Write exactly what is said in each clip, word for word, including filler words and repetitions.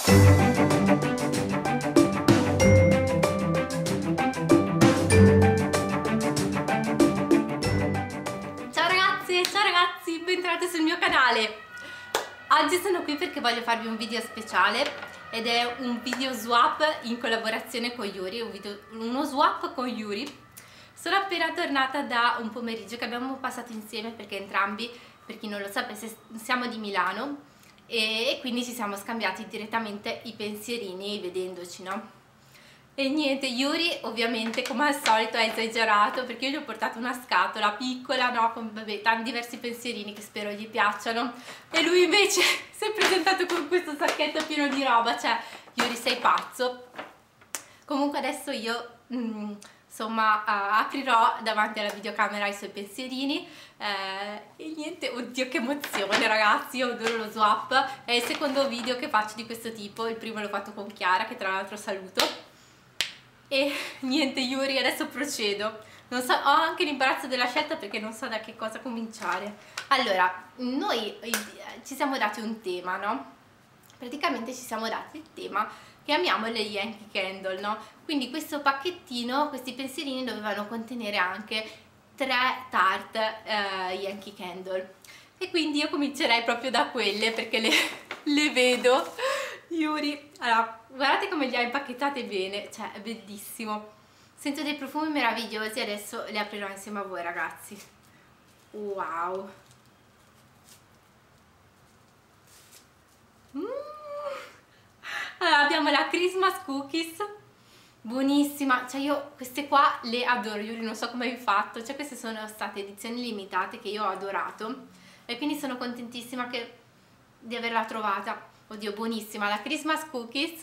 Ciao ragazzi, bentornati sul mio canale. Oggi sono qui perché voglio farvi un video speciale ed è un video swap in collaborazione con Yuri, un video, uno swap con Yuri. Sono appena tornata da un pomeriggio che abbiamo passato insieme perché entrambi, per chi non lo sapesse, siamo di Milano e quindi ci siamo scambiati direttamente i pensierini vedendoci, no? E niente, Yuri ovviamente come al solito ha esagerato perché io gli ho portato una scatola piccola, no, con vabbè, tanti diversi pensierini che spero gli piacciono, e lui invece si è presentato con questo sacchetto pieno di roba. Cioè, Yuri, sei pazzo. Comunque adesso io mm, insomma uh, aprirò davanti alla videocamera i suoi pensierini eh, e niente, oddio che emozione ragazzi, io adoro lo swap, è il secondo video che faccio di questo tipo, il primo l'ho fatto con Chiara che tra l'altro saluto. E niente Yuri, adesso procedo. Non so, ho anche l'imbarazzo della scelta perché non so da che cosa cominciare. Allora, noi ci siamo dati un tema, no? Praticamente ci siamo dati il tema che amiamo le Yankee Candle, no? Quindi questo pacchettino, questi pensierini dovevano contenere anche tre tarte eh, Yankee Candle. E quindi io comincerei proprio da quelle perché le, le vedo. Yuri, allora, guardate come li ha impacchettate bene, cioè è bellissimo. Sento dei profumi meravigliosi, adesso li aprirò insieme a voi ragazzi. Wow. Mm. Allora, abbiamo la Christmas Cookies, buonissima, cioè io queste qua le adoro. Yuri, non so come hai fatto, cioè queste sono state edizioni limitate che io ho adorato e quindi sono contentissima che, di averla trovata. Oddio, buonissima la Christmas Cookies.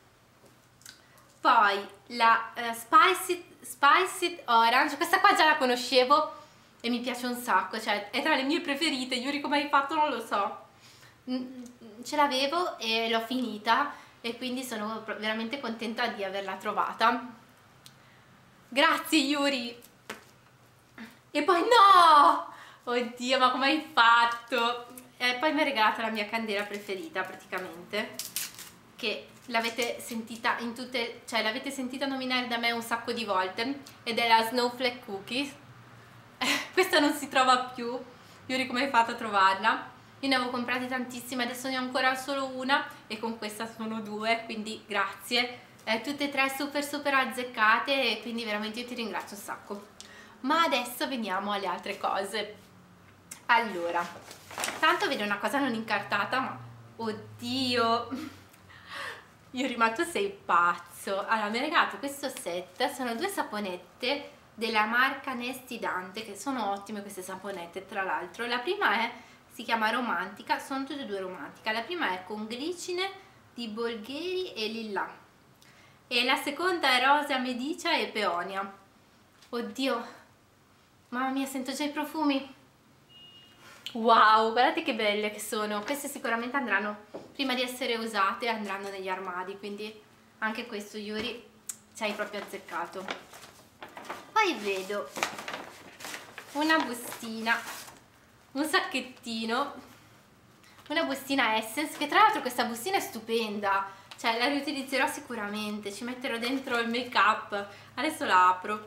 Poi la uh, Spiced, Spiced Orange, questa qua già la conoscevo e mi piace un sacco, cioè è tra le mie preferite. Yuri, come hai fatto non lo so, ce l'avevo e l'ho finita e quindi sono veramente contenta di averla trovata. Grazie Yuri. E poi no, oddio, ma come hai fatto? E poi mi ha regalato la mia candela preferita praticamente, che l'avete sentita in tutte, cioè l'avete sentita nominare da me un sacco di volte, ed è la Snowflake Cookies. Questa non si trova più. Yuri, come hai fatto a trovarla? Io ne avevo comprate tantissime, adesso ne ho ancora solo una e con questa sono due, quindi grazie. Eh, tutte e tre super super azzeccate e quindi veramente io ti ringrazio un sacco. Ma adesso veniamo alle altre cose. Allora, tanto vedo una cosa non incartata, ma oddio, Yuri, ma tu sei pazzo. Allora, mi ha regalato questo set, sono due saponette della marca Nesti Dante, che sono ottime queste saponette tra l'altro. La prima è, si chiama Romantica, sono tutte e due romantica. La prima è con glicine di Bolgheri e Lilla e la seconda è rosa medicia e peonia. Oddio, mamma mia, sento già i profumi. Wow, guardate che belle che sono. Queste sicuramente andranno, prima di essere usate, andranno negli armadi, quindi anche questo Yuri ci hai proprio azzeccato. Poi vedo una bustina, un sacchettino, una bustina Essence, che tra l'altro questa bustina è stupenda, cioè la riutilizzerò sicuramente, ci metterò dentro il make up. Adesso la apro.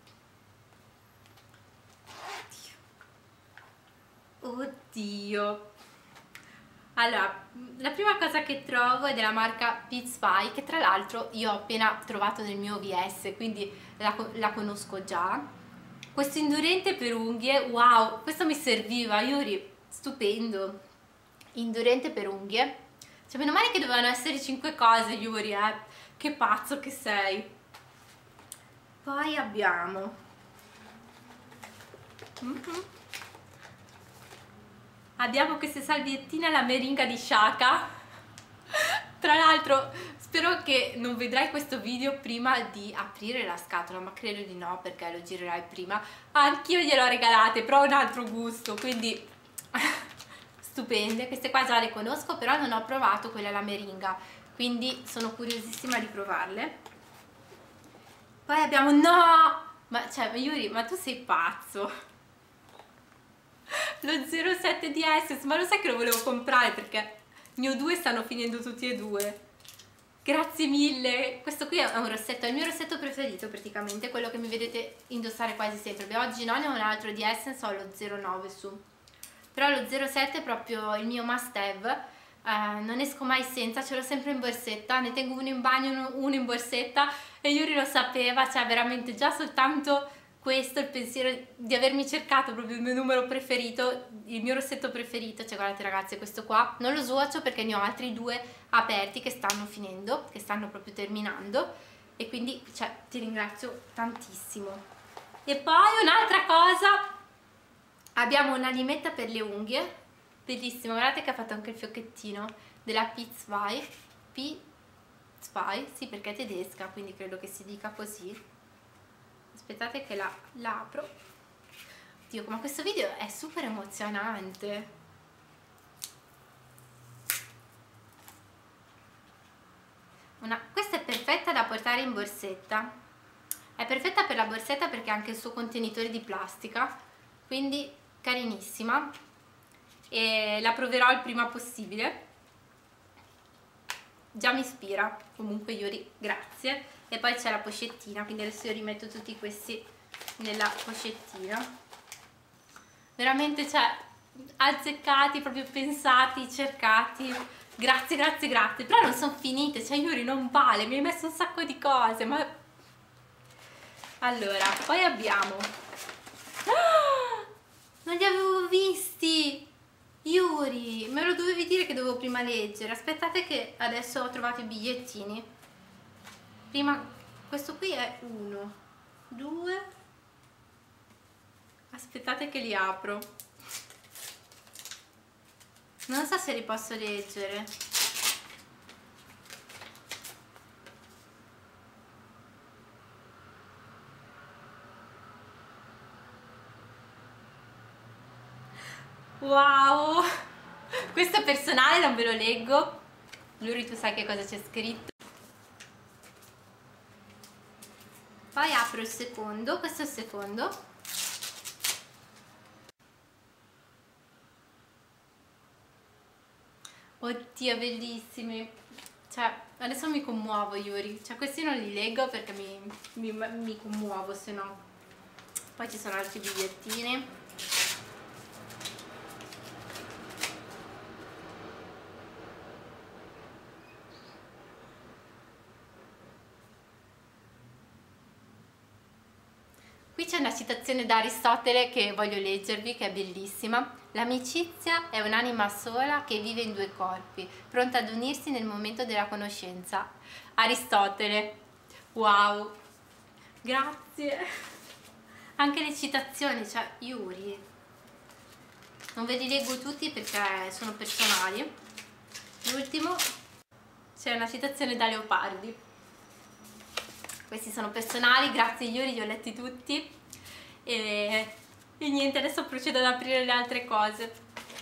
Oddio. Allora, la prima cosa che trovo è della marca Peach Spy, che tra l'altro io ho appena trovato nel mio O V S, quindi la, la conosco già. Questo indurente per unghie, wow, questo mi serviva, Yuri, stupendo. Indurente per unghie, cioè meno male che dovevano essere cinque cose, Yuri, eh, che pazzo che sei. Poi abbiamo mm-hmm. abbiamo queste salviettine alla meringa di Shaka. Tra l'altro spero che non vedrai questo video prima di aprire la scatola, ma credo di no perché lo girerai prima. Anch'io gliele ho regalate, però ho un altro gusto, quindi stupende. Queste qua già le conosco, però non ho provato quelle alla meringa, quindi sono curiosissima di provarle. Poi abbiamo, no! Ma cioè, Yuri, ma tu sei pazzo! Lo zero sette di Essence, ma lo sai che lo volevo comprare perché ne ho due, stanno finendo tutti e due. Grazie mille. Questo qui è un rossetto, è il mio rossetto preferito praticamente, quello che mi vedete indossare quasi sempre. Beh, oggi no, ne ho un altro di Essence, ho lo zero nove su, però lo zero sette è proprio il mio must have. Uh, non esco mai senza, ce l'ho sempre in borsetta, ne tengo uno in bagno, uno in borsetta, e Yuri lo sapeva, cioè veramente già soltanto questo, il pensiero di avermi cercato proprio il mio numero preferito, il mio rossetto preferito. Cioè guardate ragazzi, questo qua non lo swatcho perché ne ho altri due aperti che stanno finendo, che stanno proprio terminando, e quindi cioè ti ringrazio tantissimo. E poi un'altra cosa, abbiamo una limetta per le unghie bellissima, guardate che ha fatto anche il fiocchettino, della P-Zwei, P-Zwei, sì perché è tedesca, quindi credo che si dica così. Aspettate che la, la apro. Dio, ma questo video è super emozionante. Una, questa è perfetta da portare in borsetta, è perfetta per la borsetta perché ha anche il suo contenitore di plastica, quindi carinissima, e la proverò il prima possibile. Già mi ispira, comunque Yuri, grazie. E poi c'è la pochettina, quindi adesso io rimetto tutti questi nella pochettina. Veramente, cioè, azzeccati, proprio pensati, cercati. Grazie, grazie, grazie. Però non sono finite, cioè Yuri non vale, mi hai messo un sacco di cose, ma... Allora, poi abbiamo... Ah! Non li avevo visti! Yuri, me lo dovevi dire che dovevo prima leggere. Aspettate che adesso ho trovato i bigliettini. Prima, questo qui è uno, due, aspettate che li apro. Non so se li posso leggere. Wow! Questo è personale, non ve lo leggo. Yuri, tu sai che cosa c'è scritto. Poi apro il secondo, questo è il secondo. Oddio, bellissimi. Cioè, adesso mi commuovo, Yuri. Cioè, questi non li leggo perché mi, mi, mi commuovo, se no. Poi ci sono altri bigliettini. Qui c'è una citazione da Aristotele che voglio leggervi, che è bellissima. L'amicizia è un'anima sola che vive in due corpi, pronta ad unirsi nel momento della conoscenza. Aristotele. Wow, grazie. Anche le citazioni, cioè Yuri, non ve li leggo tutti perché sono personali. L'ultimo c'è una citazione da Leopardi. Questi sono personali, grazie Yuri, li ho letti tutti. E, e niente, adesso procedo ad aprire le altre cose.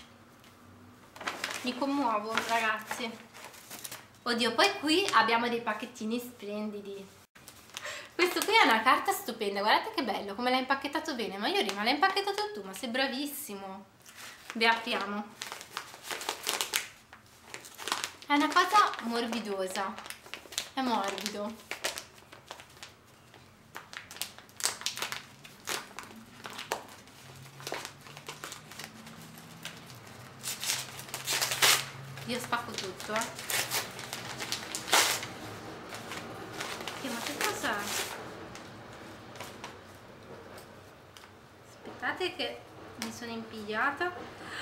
Mi commuovo, ragazzi. Oddio, poi qui abbiamo dei pacchettini splendidi. Questo qui è una carta stupenda, guardate che bello, come l'ha impacchettato bene. Ma Yuri, ma l'hai impacchettato tu, ma sei bravissimo. Beh, apriamo. È una cosa morbidosa, è morbido. Io spacco tutto, eh. Dio, ma che cosa? Aspettate che mi sono impigliata.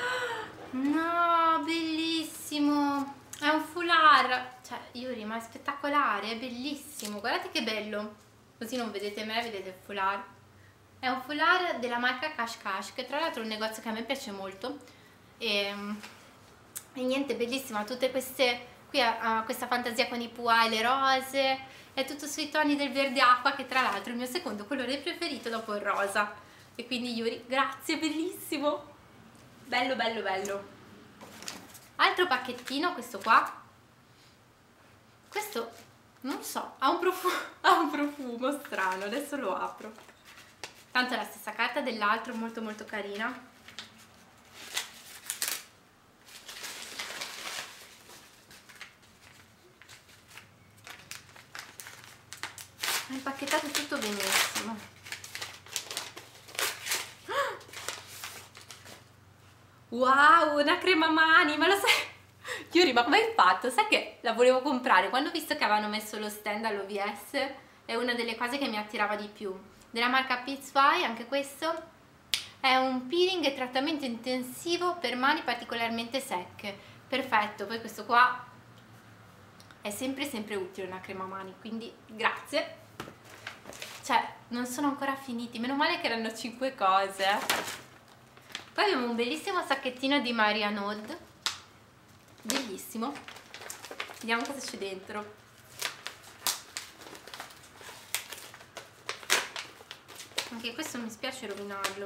No, bellissimo! È un foulard. Cioè, Yuri, ma è spettacolare, è bellissimo. Guardate che bello. Così non vedete me, vedete il foulard. È un foulard della marca Cash Cash, che tra l'altro è un negozio che a me piace molto. E... E niente, bellissima, tutte queste, qui ha, ha questa fantasia con i puà e le rose, è tutto sui toni del verde acqua, che tra l'altro è il mio secondo colore preferito dopo il rosa. E quindi Yuri, grazie, bellissimo, bello bello bello. Altro pacchettino, questo qua, questo non so, ha un profumo, ha un profumo strano, adesso lo apro. Tanto è la stessa carta dell'altro, molto molto carina. è impacchettato tutto benissimo. Wow, una crema mani, ma lo sai? Yuri, ma come hai fatto? Sai che la volevo comprare quando ho visto che avevano messo lo stand all'O V S, è una delle cose che mi attirava di più. Della marca Peach Pie, anche questo è un peeling e trattamento intensivo per mani particolarmente secche. Perfetto, poi questo qua è sempre sempre utile, una crema mani, quindi grazie. Cioè, non sono ancora finiti, meno male che erano cinque cose. Poi abbiamo un bellissimo sacchettino di Marianne Oud, bellissimo. Vediamo cosa c'è dentro. Anche questo mi spiace rovinarlo.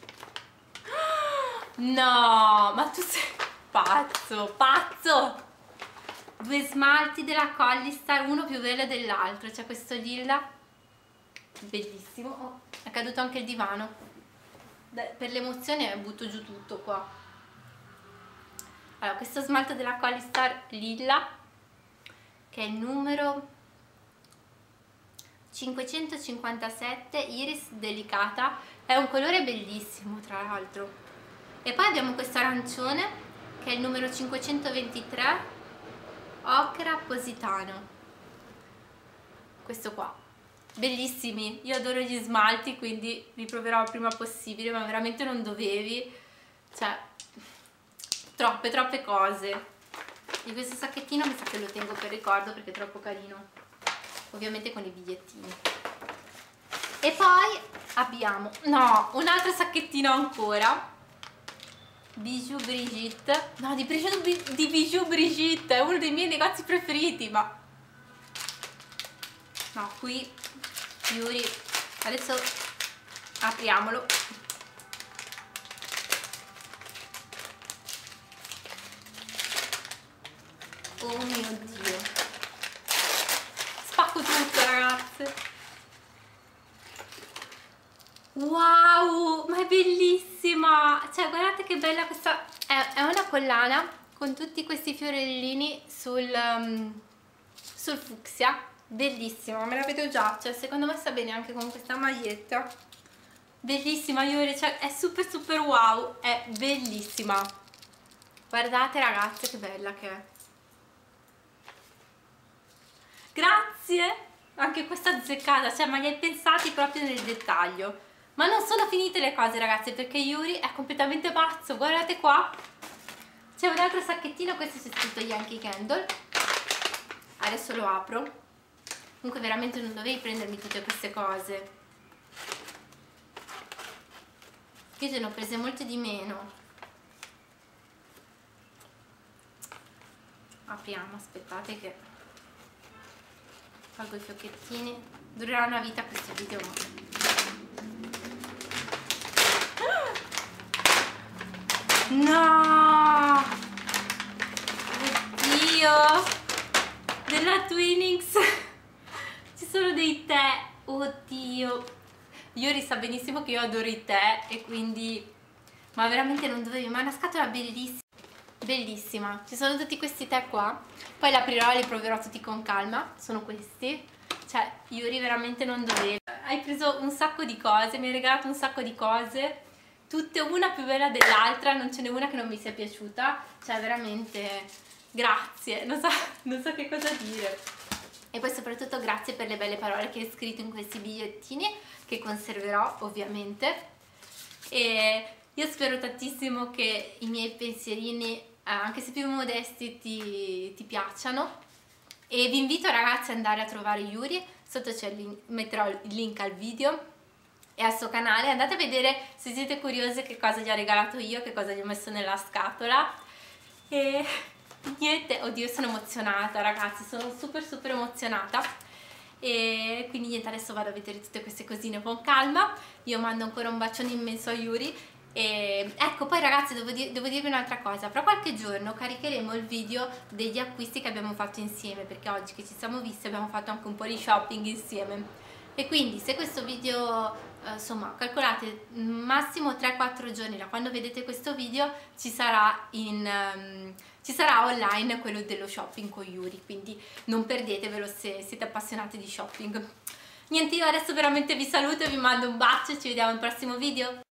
No, ma tu sei pazzo, pazzo! Due smalti della Collistar, uno più bello dell'altro. C'è questo lilla, bellissimo. Oh, è caduto anche il divano. Per l'emozione butto giù tutto qua. Allora, questo smalto della Collistar lilla, che è il numero cinquecentocinquantasette, Iris delicata, è un colore bellissimo tra l'altro. E poi abbiamo questo arancione che è il numero cinquecentoventitré, ocra positano, questo qua, bellissimi. Io adoro gli smalti, quindi li proverò il prima possibile, ma veramente non dovevi, cioè troppe troppe cose. Di questo sacchettino mi sa che lo tengo per ricordo perché è troppo carino, ovviamente con i bigliettini. E poi abbiamo, no, un altro sacchettino ancora, Bijou Brigitte, no, di Bijou, di Bijou Brigitte, è uno dei miei negozi preferiti, ma no, qui Yuri, adesso apriamolo. Oh mio Dio, spacco tutto, ragazze. Wow, ma è bellissima, cioè guardate che bella questa, è, è una collana con tutti questi fiorellini sul, um, sul fucsia, bellissima, me la vedo già, cioè secondo me sta bene anche con questa maglietta, bellissima Yuri, cioè è super super wow, è bellissima, guardate ragazze che bella che è, grazie, anche questa azzeccata, cioè ma li hai pensati proprio nel dettaglio. Ma non sono finite le cose ragazzi, perché Yuri è completamente pazzo, guardate qua, c'è un altro sacchettino, questo c'è scritto Yankee Candle, adesso lo apro. Comunque veramente non dovevi prendermi tutte queste cose, io te ne ho prese molte di meno. Apriamo, aspettate che tolgo i fiocchettini, durerà una vita questo video, ma no, oddio, della Twinings ci sono dei tè, oddio, Yuri sa benissimo che io adoro i tè e quindi, ma veramente non dovevi, ma è una scatola bellissima, bellissima, ci sono tutti questi tè qua, poi li aprirò e li proverò tutti con calma, sono questi, cioè Yuri veramente non dovevi, hai preso un sacco di cose, mi hai regalato un sacco di cose, tutte una più bella dell'altra, non ce n'è una che non mi sia piaciuta, cioè veramente grazie, non so, non so che cosa dire. E poi soprattutto grazie per le belle parole che hai scritto in questi bigliettini, che conserverò ovviamente, e io spero tantissimo che i miei pensierini, anche se più modesti, ti, ti piacciono, e vi invito ragazzi ad andare a trovare Yuri, sotto c'è il link, metterò il link al video e al suo canale, andate a vedere se siete curiosi che cosa gli ho regalato io, che cosa gli ho messo nella scatola. E niente, oddio sono emozionata ragazzi, sono super super emozionata, e quindi niente, adesso vado a vedere tutte queste cosine con calma. Io mando ancora un bacione immenso a Yuri. E ecco, poi ragazzi devo, dir devo dirvi un'altra cosa, fra qualche giorno caricheremo il video degli acquisti che abbiamo fatto insieme, perché oggi che ci siamo visti abbiamo fatto anche un po' di shopping insieme, e quindi se questo video, eh, insomma calcolate massimo tre quattro giorni da quando vedete questo video ci sarà, in, um, ci sarà online quello dello shopping con Yuri, quindi non perdetevelo se siete appassionati di shopping. Niente, io adesso veramente vi saluto, vi mando un bacio e ci vediamo al prossimo video.